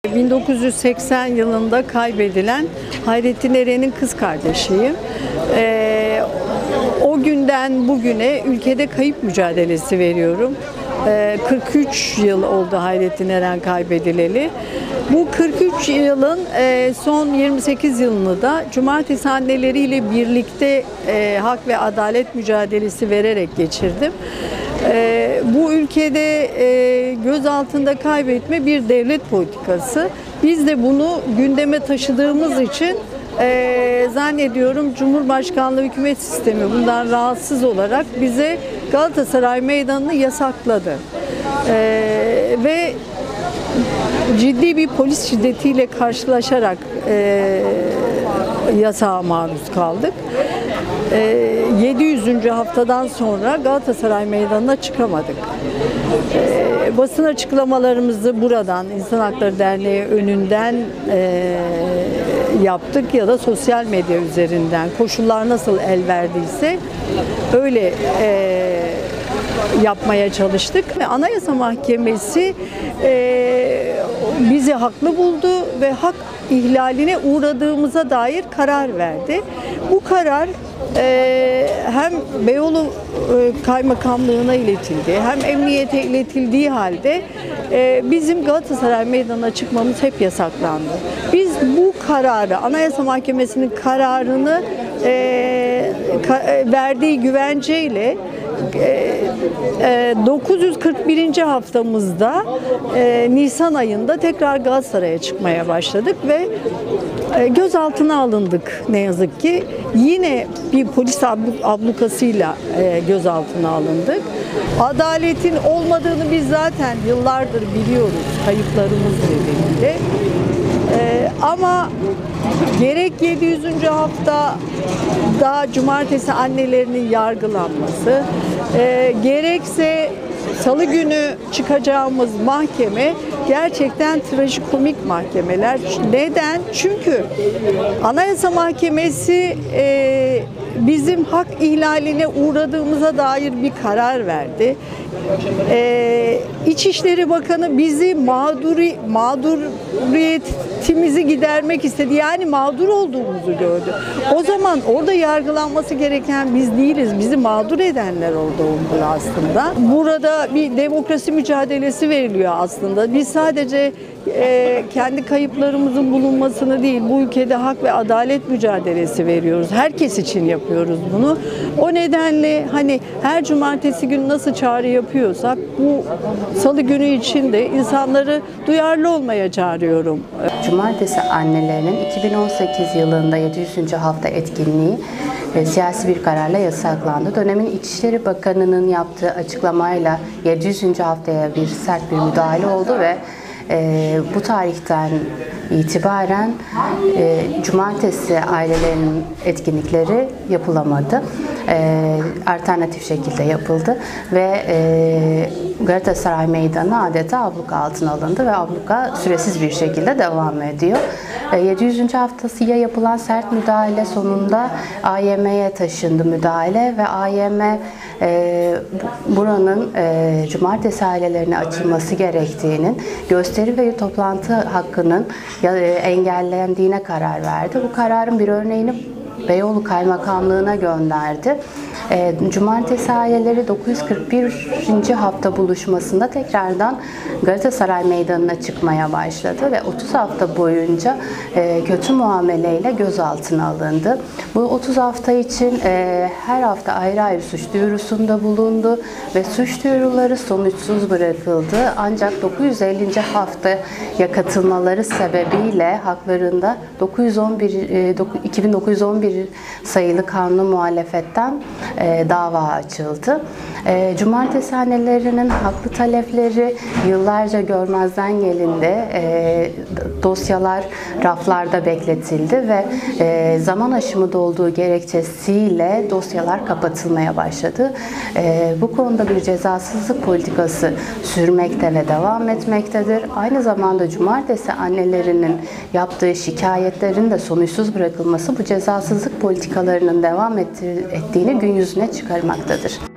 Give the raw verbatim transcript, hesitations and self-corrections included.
bin dokuz yüz seksen yılında kaybedilen Hayrettin Eren'in kız kardeşiyim. Ee, o günden bugüne ülkede kayıp mücadelesi veriyorum. Ee, kırk üç yıl oldu Hayrettin Eren kaybedileli. Bu kırk üç yılın e, son yirmi sekiz yılını da Cumartesi anneleriyle birlikte e, hak ve adalet mücadelesi vererek geçirdim. Ee, bu ülkede e, göz altında kaybetme bir devlet politikası. Biz de bunu gündeme taşıdığımız için e, zannediyorum Cumhurbaşkanlığı hükümet sistemi bundan rahatsız olarak bize Galatasaray Meydanı'nı yasakladı. E, ve ciddi bir polis şiddetiyle karşılaşarak e, yasağa maruz kaldık. yedi yüzüncü haftadan sonra Galatasaray Meydanı'na çıkamadık. E, basın açıklamalarımızı buradan, İnsan Hakları Derneği önünden e, yaptık ya da sosyal medya üzerinden. Koşullar nasıl el verdiyse öyle e, yapmaya çalıştık. Ve Anayasa Mahkemesi e, bizi haklı buldu ve hak ihlaline uğradığımıza dair karar verdi. Bu karar e, hem Beyoğlu e, Kaymakamlığı'na iletildi, hem emniyete iletildiği halde e, bizim Galatasaray Meydanı'na çıkmamız hep yasaklandı. Biz bu kararı, Anayasa Mahkemesi'nin kararını e, ka, verdiği güvenceyle dokuz yüz kırk birinci haftamızda Nisan ayında tekrar Galatasaray'a çıkmaya başladık ve gözaltına alındık ne yazık ki. Yine bir polis ablukasıyla gözaltına alındık. Adaletin olmadığını biz zaten yıllardır biliyoruz kayıplarımız nedeniyle. Ee, ama gerek yedi yüzüncü hafta da Cumartesi annelerinin yargılanması, e, gerekse Salı günü çıkacağımız mahkeme gerçekten trajikomik mahkemeler. Neden? Çünkü Anayasa Mahkemesi e, bizim hak ihlaline uğradığımıza dair bir karar verdi. Ee, İçişleri Bakanı bizi mağduri, mağduriyetimizi gidermek istedi. Yani mağdur olduğumuzu gördü. O zaman orada yargılanması gereken biz değiliz. Bizi mağdur edenler orada oldu aslında. Burada bir demokrasi mücadelesi veriliyor aslında. Biz sadece e, kendi kayıplarımızın bulunmasını değil, bu ülkede hak ve adalet mücadelesi veriyoruz. Herkes için yapıyoruz bunu. O nedenle hani her cumartesi günü nasıl çağrı yapıyorsak bu Salı günü için de insanları duyarlı olmaya çağırıyorum. Cumartesi annelerinin iki bin on sekiz yılında yedi yüzüncü hafta etkinliği e, siyasi bir kararla yasaklandı. Dönemin İçişleri Bakanı'nın yaptığı açıklamayla yedi yüzüncü haftaya bir sert bir müdahale oldu ve e, bu tarihten itibaren e, cumartesi ailelerinin etkinlikleri yapılamadı. E, alternatif şekilde yapıldı ve e, Galatasaray Meydanı adeta abluka altına alındı ve abluka süresiz bir şekilde devam ediyor. E, yedi yüzüncü haftasıya yapılan sert müdahale sonunda A Y M'ye taşındı müdahale ve A Y M e, buranın e, cumartesi ailelerine açılması gerektiğinin, gösteri ve toplantı hakkının e, engellendiğine karar verdi. Bu kararın bir örneğini Beyoğlu Kaymakamlığı'na gönderdi. E, Cumartesi aileleri dokuz yüz kırk birinci hafta buluşmasında tekrardan Galatasaray Meydanı'na çıkmaya başladı ve otuz hafta boyunca e, kötü muameleyle gözaltına alındı. Bu otuz hafta için e, her hafta ayrı ayrı suç duyurusunda bulundu ve suç duyuruları sonuçsuz bırakıldı. Ancak dokuz yüz ellinci haftaya katılmaları sebebiyle haklarında dokuz yüz on bir, e, iki bin dokuz yüz on bir sayılı kanun muhalefetten e, dava açıldı. E, Cumartesi annelerinin haklı talepleri yıllarca görmezden gelindi. E, dosyalar raflarda bekletildi ve e, zaman aşımı olduğu gerekçesiyle dosyalar kapatılmaya başladı. E, bu konuda bir cezasızlık politikası sürmekte ve devam etmektedir. Aynı zamanda Cumartesi annelerinin yaptığı şikayetlerin de sonuçsuz bırakılması bu cezasızlık politikalarının devam ettiğini gün yüzüne çıkarmaktadır.